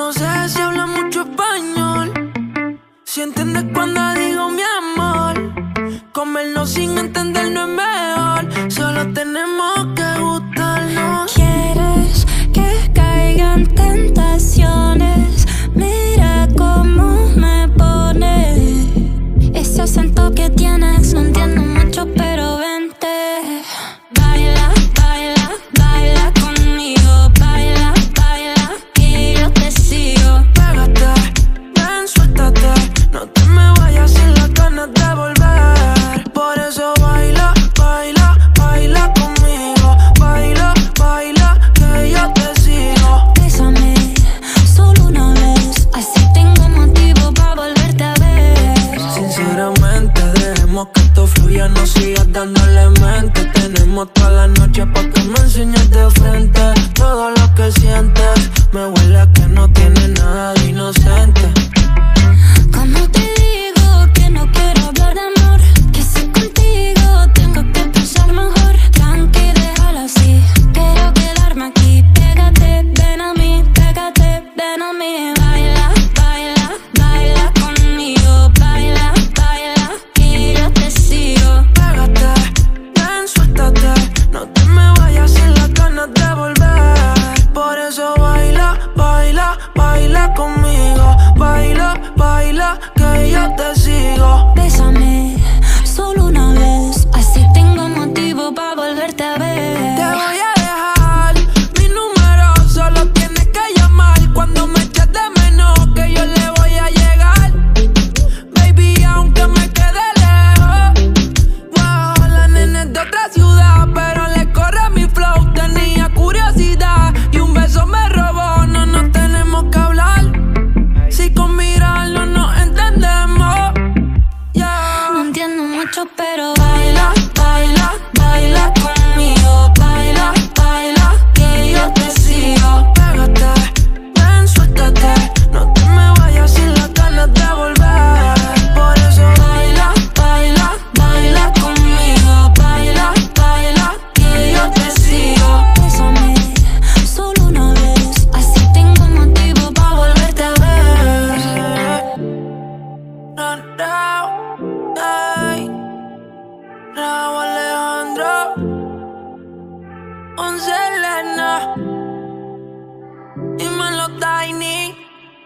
no sé si habla mucho español, si entiendes cuando digo mi amor. Comernos sin entender no es mejor, solo tenemos que gustarnos. Quieres que caigan tentaciones, mira cómo me pone. Ese acento que tienes no entiendo mucho, pero vente. Baila, baila, baila conmigo. Baila, baila, que yo te sigo. Pégate, ven, suéltate, no te me vayas sin las ganas de volver. Por eso baila, baila, baila conmigo. Baila, baila, que yo te sigo. Bésame, solo una vez, así tengo motivo para volverte a ver. Sinceramente, dejemos que esto fluya, no sigas dándole mente. Tenemos toda la noche pa' que me enseñes de frente todo lo que sientes. Me huele a que no tiene nada de inocente. ¿Cómo te digo que no quiero hablar de amor? Que si contigo tengo que pensar mejor. Tranqui, déjalo así, quiero quedarme aquí. Pégate, ven a mí, pégate, ven a mí. Baila, baila, baila conmigo. Baila, baila, que yo te sigo. Pégate, ven, suéltate, no te me vayas sin las ganas de volver. Por eso baila, baila, baila conmigo. Baila, baila, que yo te sigo. Bésame, solo